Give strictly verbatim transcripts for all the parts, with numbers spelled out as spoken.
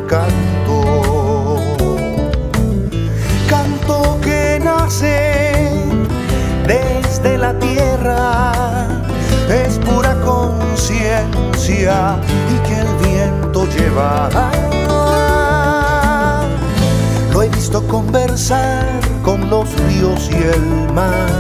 canto, canto que nace desde la tierra, es pura conciencia y que el viento lleva. Lo he visto conversar con los ríos y el mar,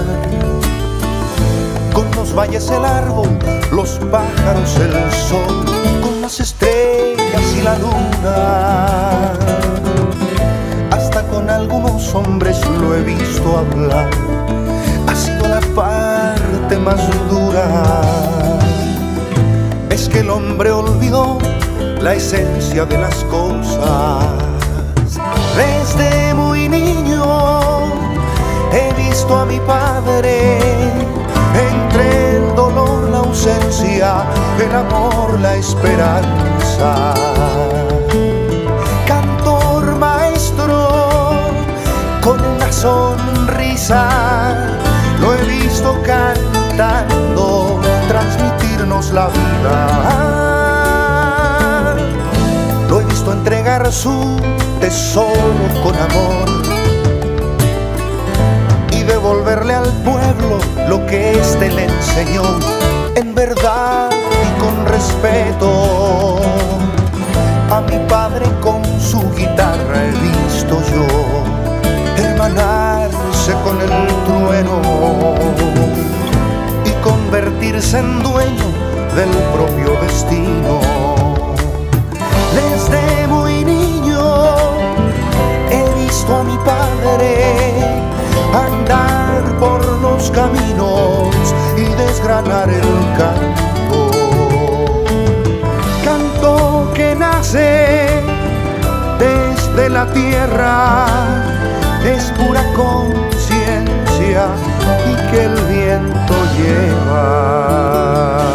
con los valles el árbol, los pájaros el sol, con las estrellas y la luna. Hasta con algunos hombres lo he visto hablar. Ha sido la parte más dura. Es que el hombre olvidó la esencia de las cosas. Desde muy niño he visto a mi padre, entre el dolor, la ausencia, el amor, la esperanza. Cantor maestro con una sonrisa, lo he visto cantando, transmitirnos la vida. Lo he visto entregar su tesoro con amor y devolverle al pueblo lo que éste le enseñó, en verdad y con respeto. A mi padre con su guitarra he visto yo hermanarse con el trueno y convertirse en dueño del propio destino. Desde muy niño he visto a mi padre andar por los caminos y desgranar el canto, canto que nace desde la tierra, es pura conciencia y que el viento lleva.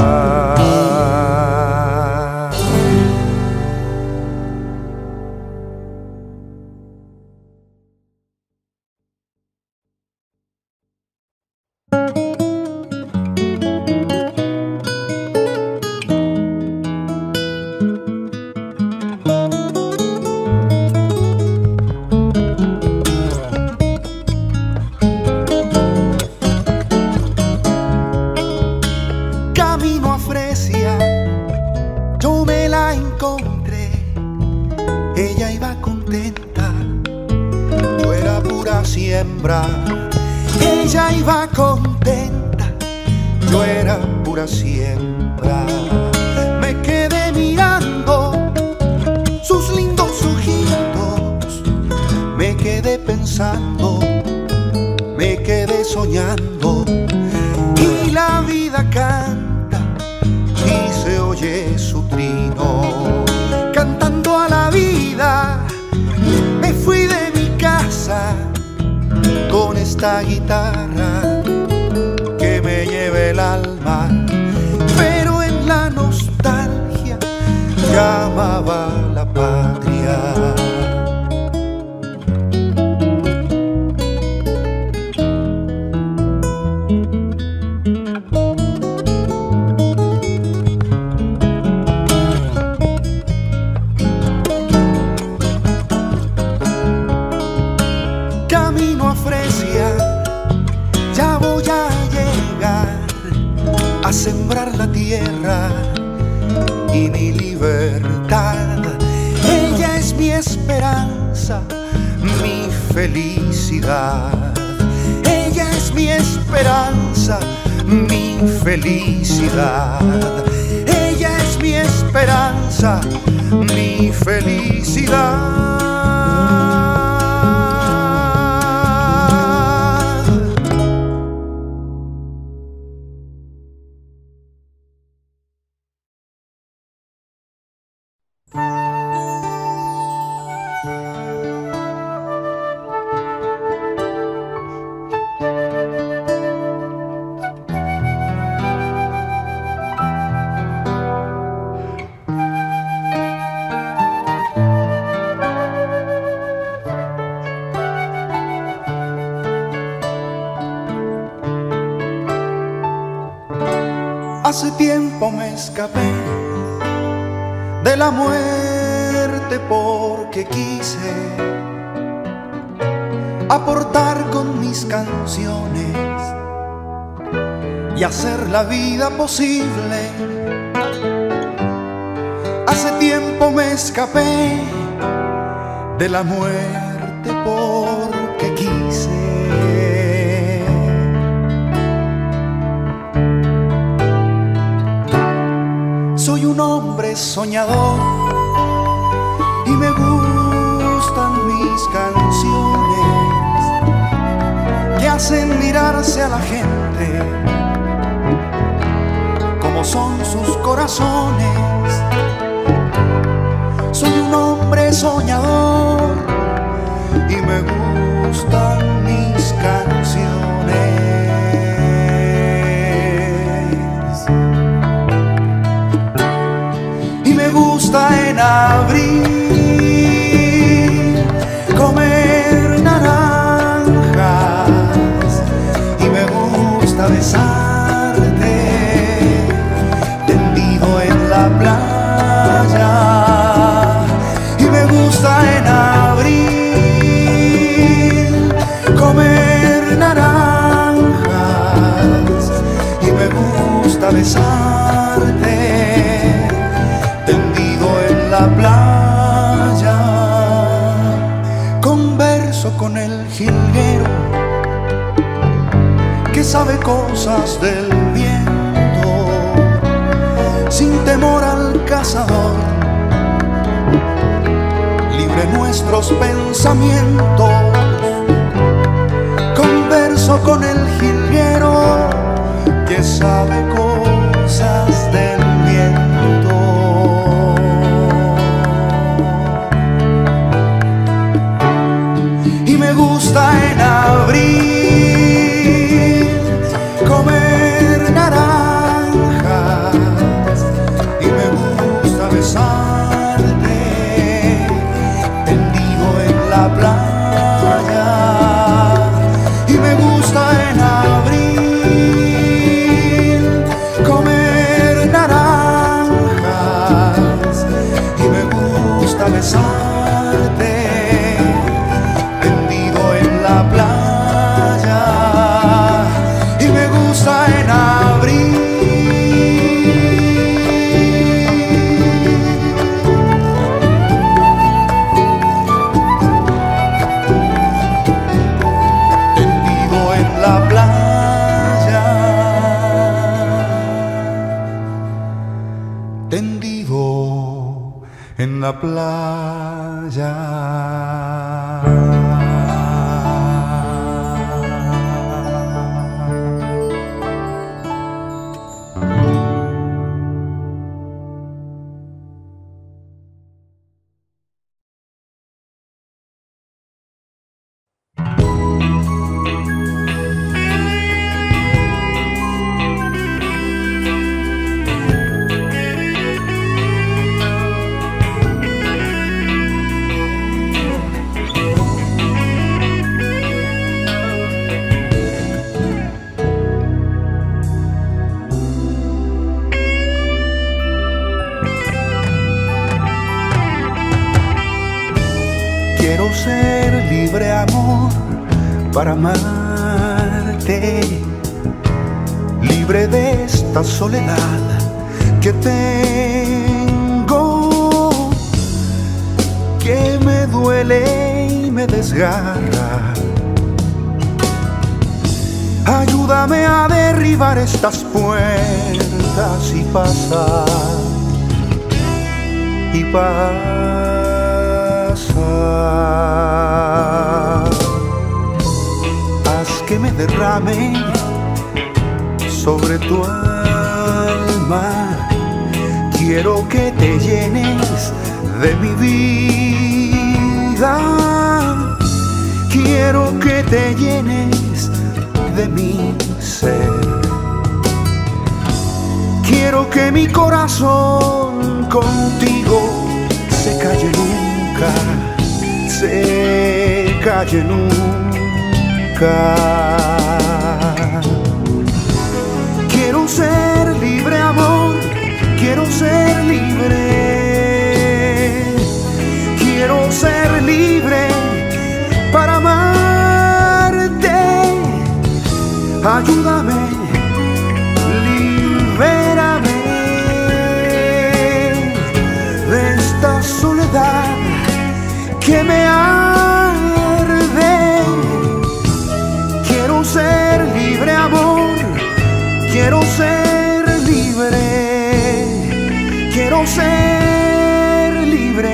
Ella iba contenta, yo era pura siembra. Me quedé mirando sus lindos ojitos, me quedé pensando, me quedé soñando. Y la vida canta y se oye su trino. Cantando a la vida me fui de mi casa con esta guitarra que me lleve el alma, pero en la nostalgia llamaba la patria. Camino a Fresia, ya voy a llegar a sembrar la tierra y mi libertad. Ella es mi esperanza, mi felicidad. Ella es mi esperanza, mi felicidad. Ella es mi esperanza, mi felicidad. Hace tiempo me escapé de la muerte verte porque quise aportar con mis canciones y hacer la vida posible. Hace tiempo me escapé de la muerte porque quise. Soy un hombre soñador y me gustan mis canciones que hacen mirarse a la gente como son sus corazones. Soy un hombre soñador y me gustan mis canciones. Y me gusta en abril comer naranjas y me gusta besarte tendido en la playa. Y me gusta en abril comer naranjas y me gusta besarte tendido en la playa. Converso con el jilguero que sabe cosas del viento, sin temor al cazador, libre nuestros pensamientos. Converso con el jilguero que sabe cosas del viento. Y me gusta en abril comer naranjas y me gusta besarte tendido en la playa. Y me gusta en abril comer naranjas y me gusta besarte tendido en la playa. Y me gusta en abril tendido en la playa, tendido en la playa. Quiero ser libre, amor, para amarte, libre de esta soledad que tengo, que me duele y me desgarra. Ayúdame a derribar estas puertas y pasar, y pasar. Haz que me derrame sobre tu alma. Quiero que te llenes de mi vida. Quiero que te llenes de mi ser. Quiero que mi corazón contigo se calle nunca, se calle nunca. Quiero ser libre, amor, quiero ser libre. ayúdame, libérame de esta soledad que me arde. Quiero ser libre, amor, quiero ser libre, quiero ser libre.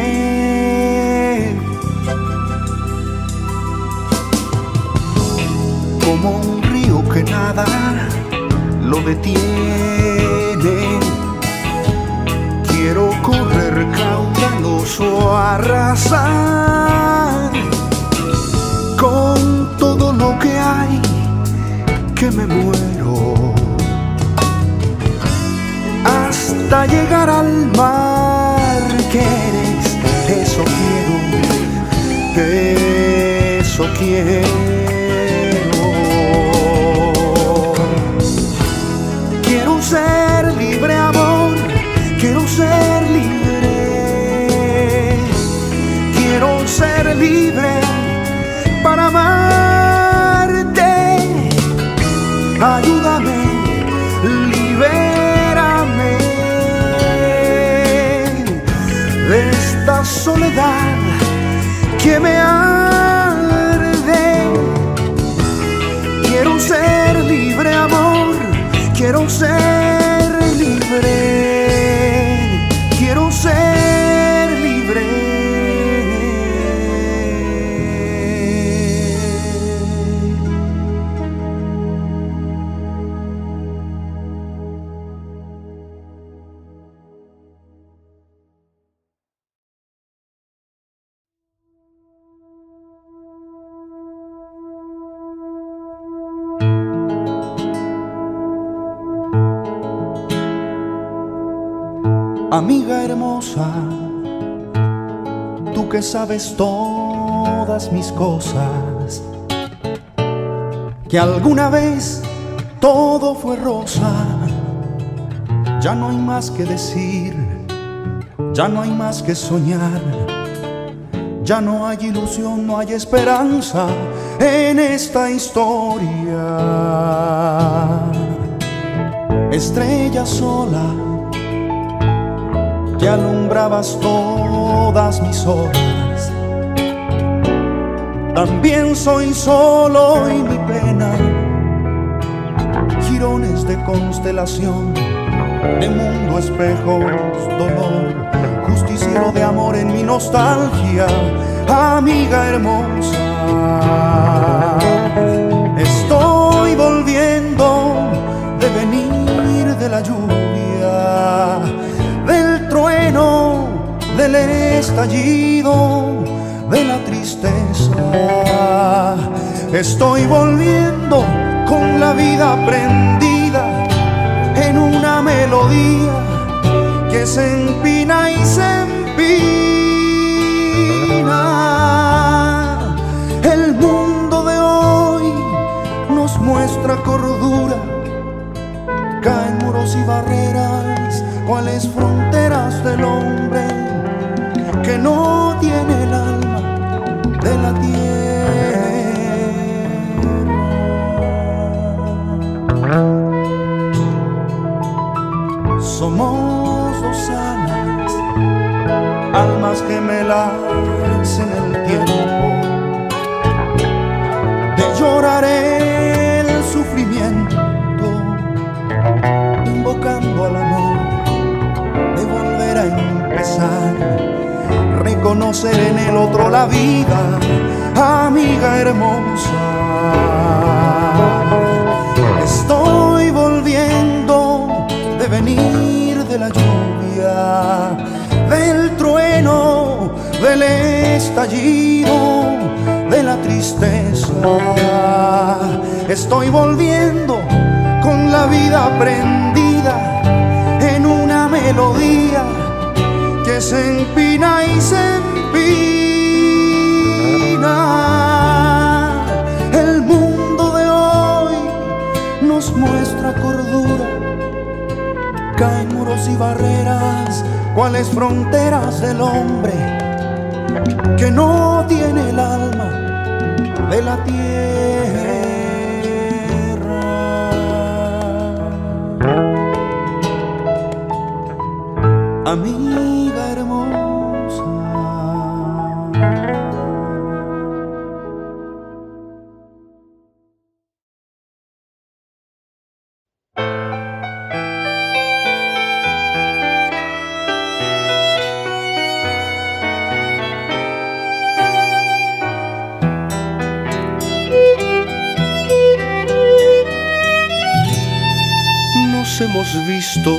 Como un río que nada lo detiene, quiero correr caudaloso, arrasar con todo lo que hay, que me muero, hasta llegar al mar que eres. Eso quiero, eso quiero. Quiero ser libre, amor, quiero ser libre, quiero ser libre para amarte. Ayúdame, libérame de esta soledad que me arde. Quiero ser libre, amor, quiero ser libre, quiero ser libre. Amiga hermosa, tú que sabes todas mis cosas, que alguna vez todo fue rosa, ya no hay más que decir, ya no hay más que soñar, ya no hay ilusión, no hay esperanza en esta historia. Estrella sola, que alumbrabas todas mis horas, también soy solo y mi pena, jirones de constelación, de mundo, espejos, dolor, justiciero de amor en mi nostalgia, amiga hermosa. Estoy volviendo de venir de la lluvia, del trueno, del estallido, de la tristeza. Estoy volviendo con la vida prendida en una melodía que se empina y se empina. El mundo de hoy nos muestra cordura, caen muros y barreras, cuáles fronteras del hombre que no tiene el alma de la tierra. Somos dos almas, almas gemelas en el tiempo. Te lloraré el sufrimiento, invocando al amor de volver a empezar, reconocer en el otro la vida, amiga hermosa. Estoy volviendo de venir de la lluvia, del trueno, del estallido, de la tristeza. Estoy volviendo con la vida prendida en una melodía que se empina y se empina. El mundo de hoy nos muestra cordura, caen muros y barreras, cuáles fronteras del hombre que no tiene el alma de la tierra. amiga hermosa. Nos hemos visto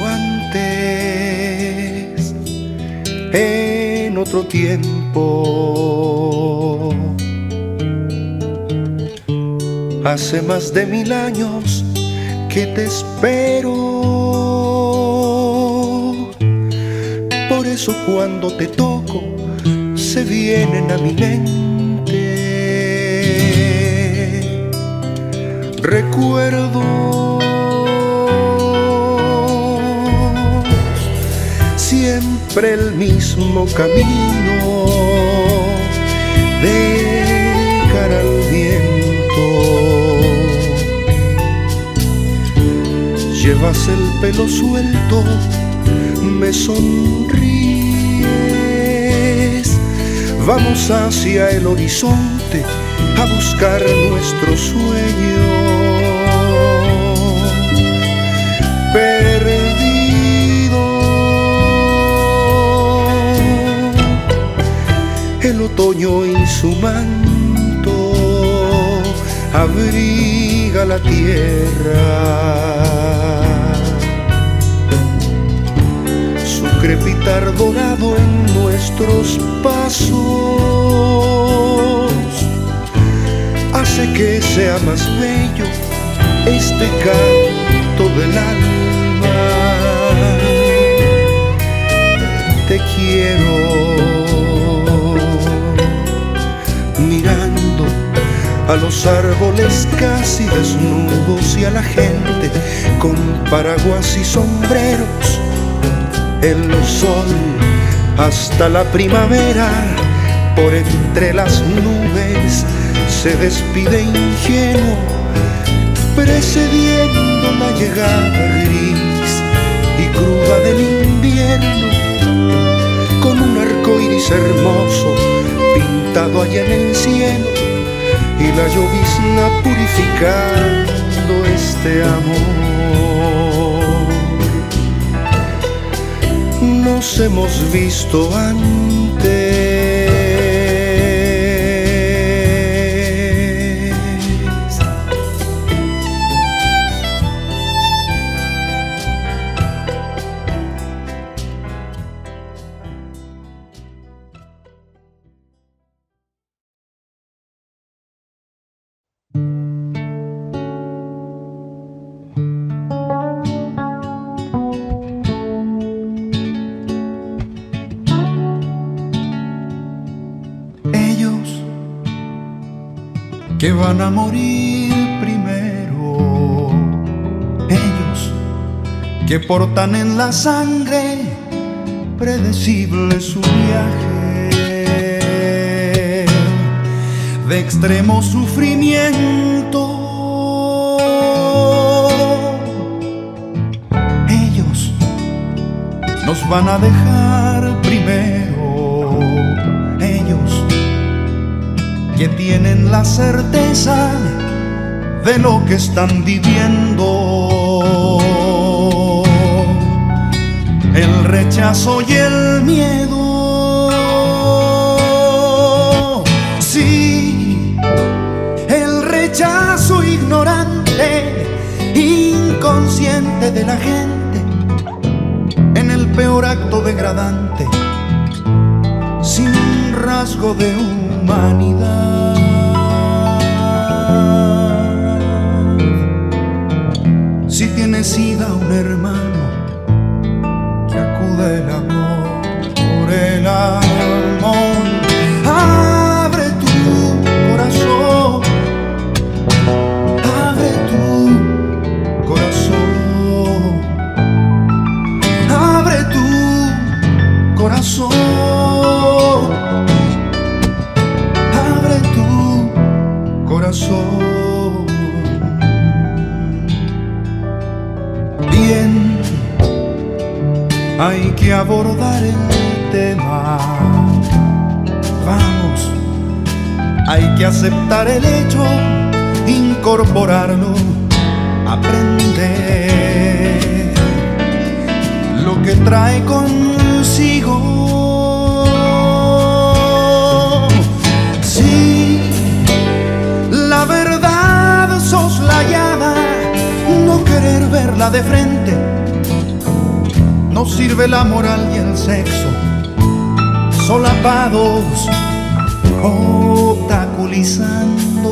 antes en otro tiempo, hace más de mil años que te espero. Por eso cuando te toco se vienen a mi mente recuerdos, siempre el mismo camino de cara al viento. Llevas el pelo suelto, me sonríes. Vamos hacia el horizonte a buscar nuestro sueño. Perdido, el otoño y su manto abriga la tierra. Su crepitar dorado en nuestros pasos hace que sea más bello este canto del alma. Te quiero mirando a los árboles casi desnudos y a la gente con paraguas y sombreros. El sol hasta la primavera por entre las nubes se despide ingenuo, precediendo la llegada gris y cruda del invierno, con un arco iris hermoso pintado allá en el cielo y la llovizna purificando este amor. Nos hemos visto antes que van a morir primero, ellos que portan en la sangre predecible su viaje de extremo sufrimiento. Ellos nos van a dejar primero, ellos que tienen la certeza de lo que están viviendo. El rechazo y el miedo, sí, el rechazo ignorante, inconsciente de la gente, en el peor acto degradante, sin un rasgo de humanidad. Si tienes sida un hermano, que acuda el amor por el amor. Abre tu corazón, abre tu corazón, abre tu corazón, abre tu corazón. Bien hay que abordar el tema. Vamos, hay que aceptar el hecho, incorporarlo, aprender lo que trae consigo. Sí, la verdad soslayada, no querer verla de frente. No sirve la moral y el sexo solapados, obstaculizando.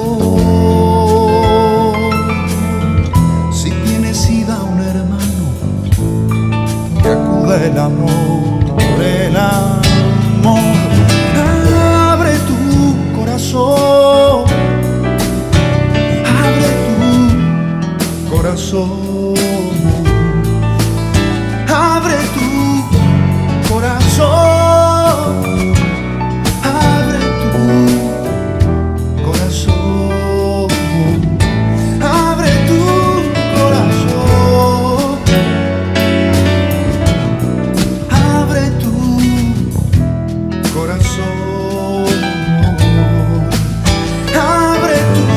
Si tienes sida un hermano, que acuda el amor, el amor. Abre tu corazón, abre tu corazón. Abre tu corazón, abre tu corazón, abre tu corazón, abre tu corazón, abre tu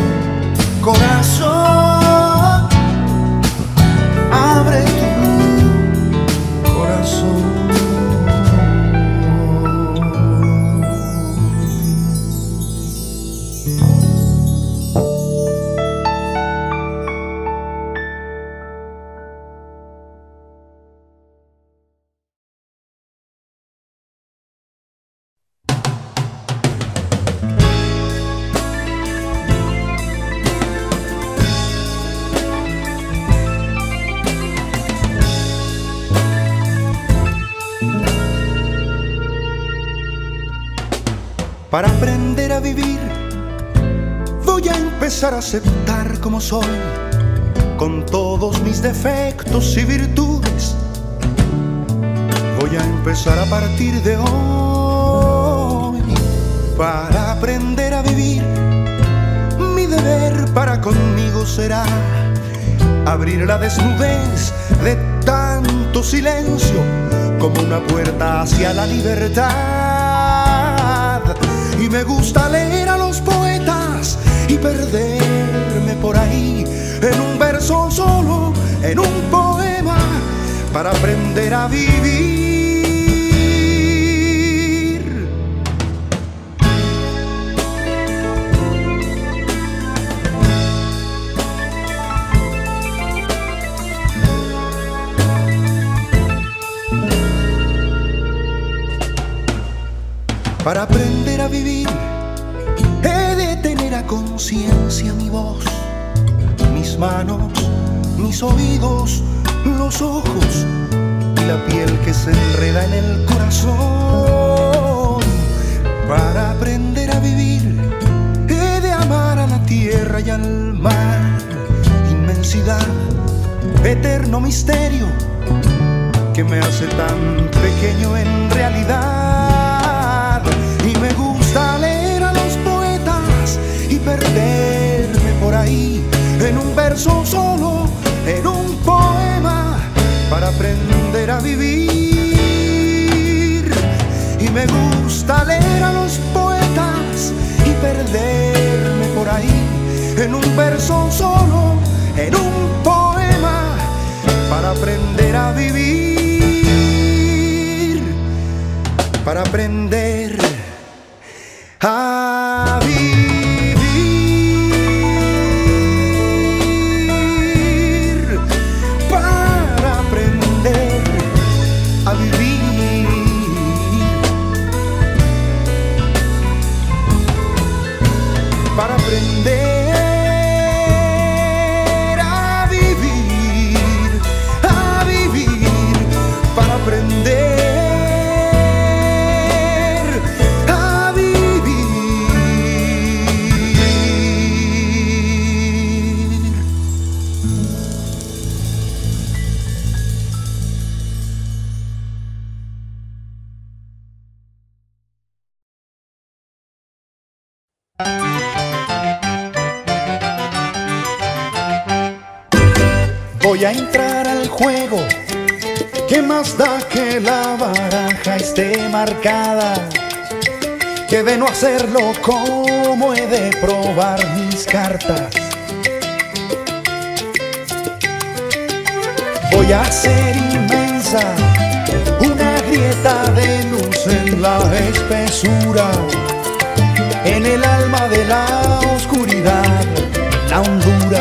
corazón, abre tu Para aprender a vivir, voy a empezar a aceptar como soy, con todos mis defectos y virtudes. Voy a empezar a partir de hoy. Para aprender a vivir, mi deber para conmigo será abrir la desnudez de tanto silencio como una puerta hacia la libertad. Y me gusta leer a los poetas y perderme por ahí en un verso solo, en un poema, para aprender a vivir. Para aprender a vivir, he de tener a conciencia mi voz, mis manos, mis oídos, los ojos y la piel que se enreda en el corazón. Para aprender a vivir, he de amar a la tierra y al mar, inmensidad, eterno misterio que me hace tan pequeño en realidad. Y me gusta leer a los poetas y perderme por ahí en un verso solo, en un poema, para aprender a vivir. Y me gusta leer a los poetas y perderme por ahí en un verso solo, en un poema, para aprender a vivir, para aprender a vivir, para aprender a vivir, para aprender a vivir, a vivir, para aprender. Voy a entrar al juego ¿Qué más da que la baraja esté marcada? Que de no hacerlo, ¿cómo he de probar mis cartas? Voy a hacer inmensa una grieta de luz en la espesura, en el alma de la oscuridad, la hondura.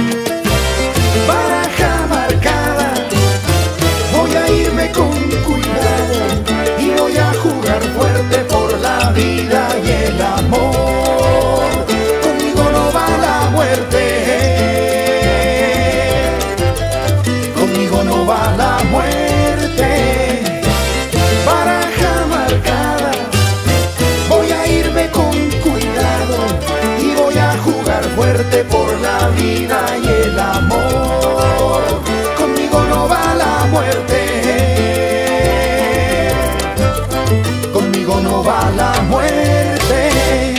Baraja marcada, voy a irme con cuidado y voy a jugar fuerte por la vida y el amor. Conmigo no va la muerte, conmigo no va la muerte. Baraja marcada, voy a irme con cuidado y voy a jugar fuerte por la vida y el amor. Conmigo no va la muerte, conmigo no va la muerte.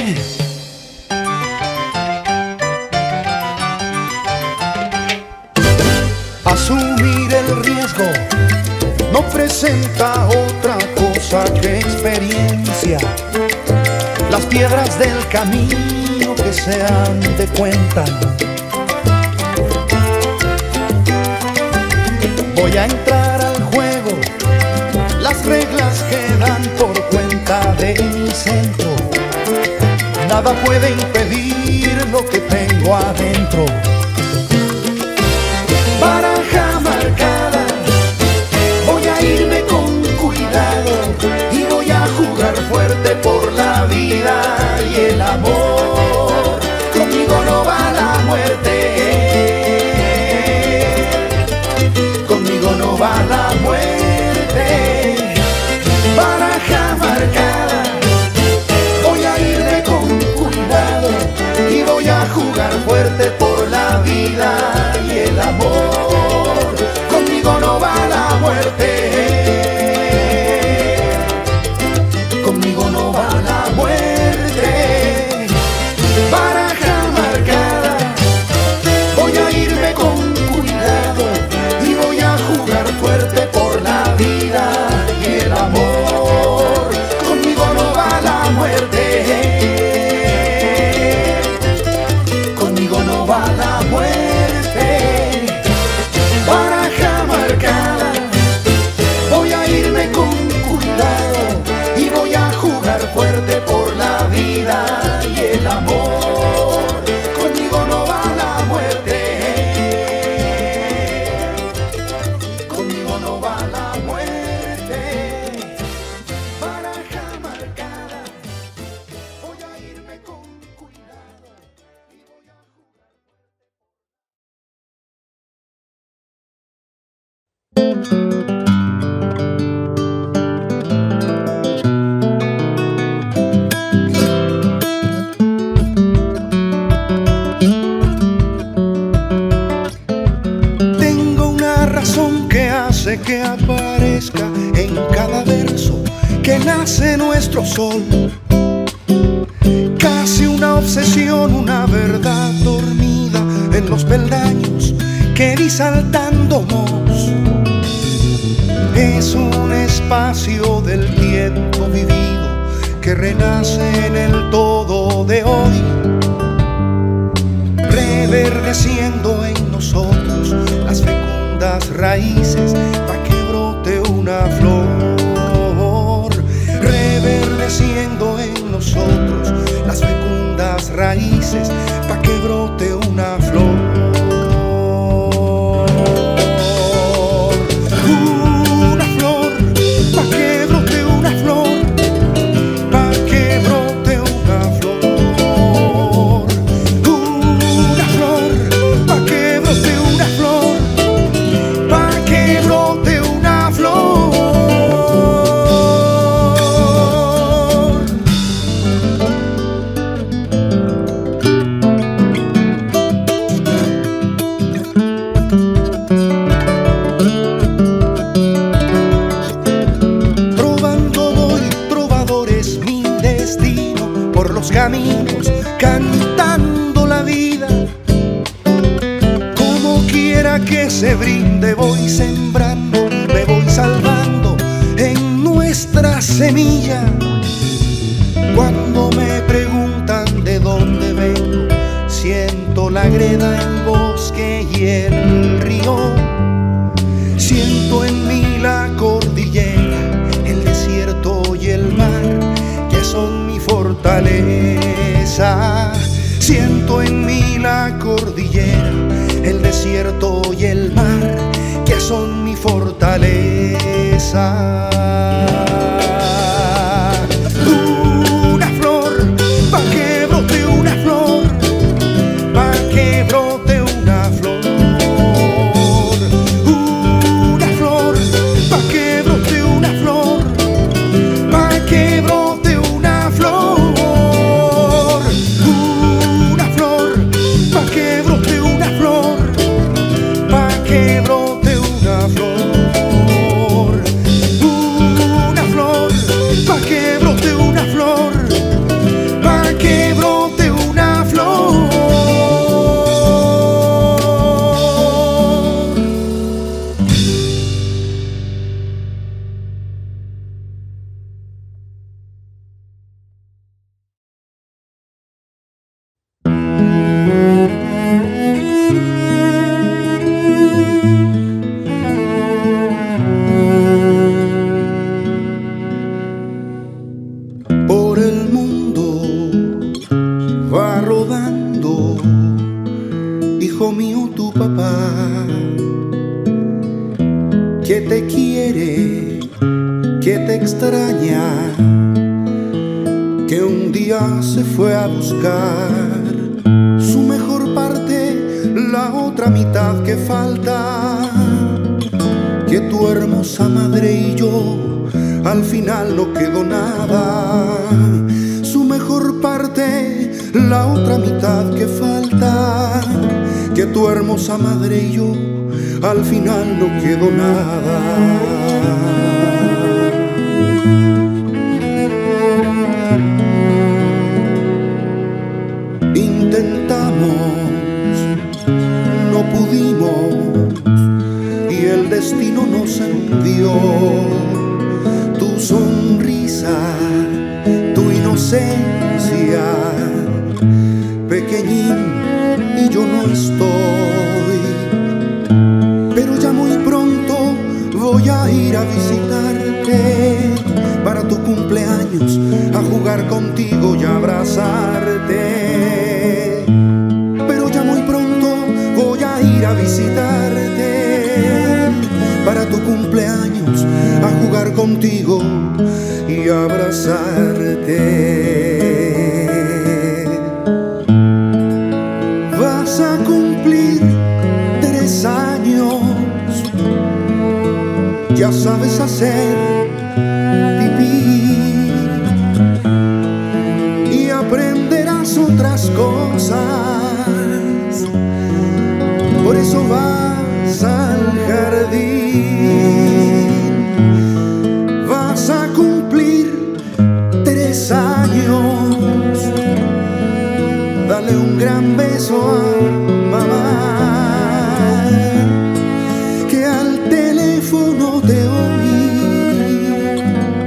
Asumir el riesgo no presenta otra cosa que experiencia. Las piedras del camino que se han de cuenta. Voy a entrar al juego, las reglas quedan por cuenta de mi centro. Nada puede impedir lo que tengo adentro. Baraja marcada, voy a irme con cuidado y voy a jugar fuerte por la vida y el amor. Conmigo no va la muerte, conmigo no va la muerte. Baraja marcada, voy a irme con cuidado y voy a jugar fuerte por la vida y el amor. Conmigo no va la muerte, conmigo no va la muerte. Baraja marcada, voy a irme con cuidado y voy a jugar fuerte por la vida y el amor. Conmigo no va la muerte, conmigo no va la muerte. Baraja marcada, voy a irme con cuidado y voy a jugar fuerte por la vida y el amor. Conmigo no va la muerte, conmigo no va la muerte. Baraja marcada, voy a irme con cuidado y voy a jugar. Tengo una razón que hace que aparezca en cada verso que nace nuestro sol. Casi una obsesión, una verdad dormida en los peldaños que vi saltándonos. Es un espacio del tiempo vivido que renace en el todo de hoy, reverdeciendo en nosotros las fecundas raíces para que brote una flor. Reverdeciendo en nosotros las fecundas raíces para que brote una flor. Caminos, cantando la vida, como quiera que se brinde, voy sembrando, me voy una semilla. Cuando me preguntan de dónde vengo, siento la greda, el bosque y el río. Siento en mí la cordillera, el desierto y el mar, que son mi fortaleza. Siento en mí la cordillera, el desierto y el mar, que son mi fortaleza. Una flor, pa' que brote una flor, pa' que brote una flor. Una flor, pa' que brote una flor, pa' que brote una flor. Una flor, pa' que brote una flor, pa' que brote una flor. Una flor, pa' que brote una flor, pa' que brote una flor. Por el mundo va rodando, hijo mío, tu papá, que te quiere, que te extraña, que un día se fue a buscar su mejor parte, la otra mitad que falta, que tu hermosa madre y yo al final no quedó nada. Su mejor parte, la otra mitad que falta, que tu hermosa madre y yo al final no quedó nada. Intentamos, no pudimos y el destino nos envió. Tu sonrisa, tu inocencia, pequeñín, y yo no estoy. Pero ya muy pronto voy a ir a visitarte para tu cumpleaños, a jugar contigo y a abrazarte. Pero ya muy pronto voy a ir a visitarte para tu cumpleaños, a jugar contigo y a abrazarte. Vas a cumplir tres años, ya sabes hacer pipí y aprenderás otras cosas. Por eso vas al jardín. Vas a cumplir tres años. Dale un gran beso a mamá, que al teléfono te oí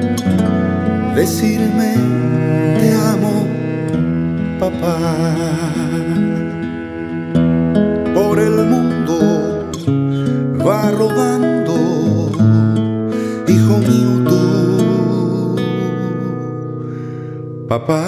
decirme te amo, papá. Por el mundo va rodando, hijo mío, tú, papá.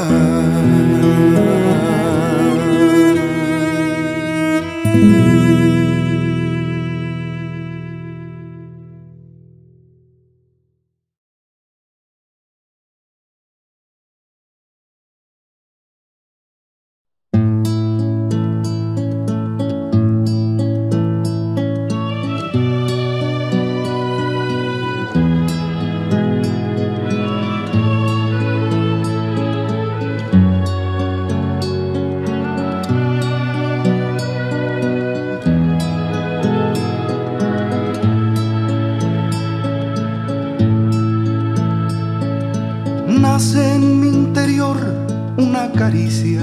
Nace en mi interior una caricia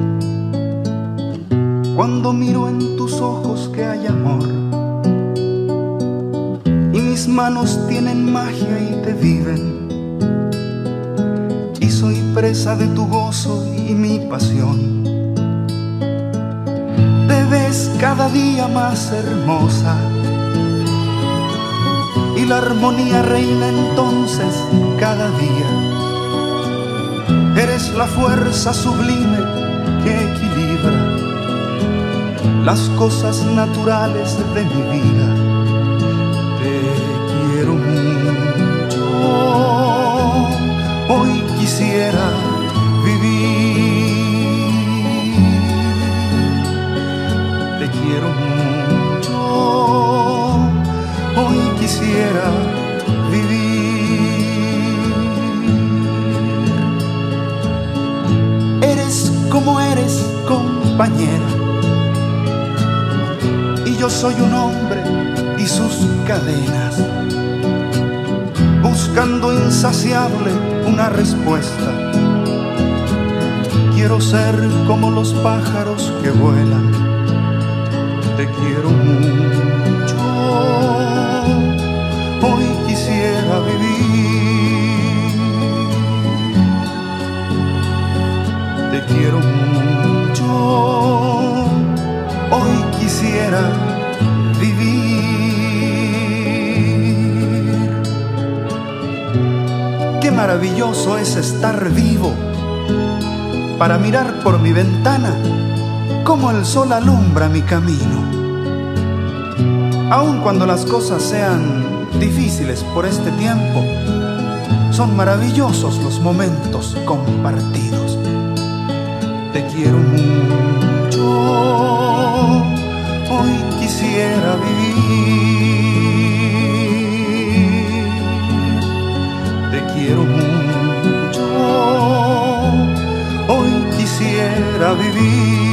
cuando miro en tus ojos que hay amor, y mis manos tienen magia y te viven y soy presa de tu gozo y mi pasión. Te ves cada día más hermosa y la armonía reina entonces cada día. Eres la fuerza sublime que equilibra las cosas naturales de mi vida. Te quiero mucho, hoy quisiera vivir. Te quiero mucho, hoy quisiera vivir. Eres como eres, compañera, y yo soy un hombre y sus cadenas, buscando insaciable una respuesta. Quiero ser como los pájaros que vuelan. Te quiero mucho, hoy quisiera vivir. Te quiero mucho, hoy quisiera vivir. Qué maravilloso es estar vivo, para mirar por mi ventana cómo el sol alumbra mi camino. Aun cuando las cosas sean difíciles por este tiempo, son maravillosos los momentos compartidos. Te quiero mucho, hoy quisiera vivir. Te quiero mucho, hoy quisiera vivir.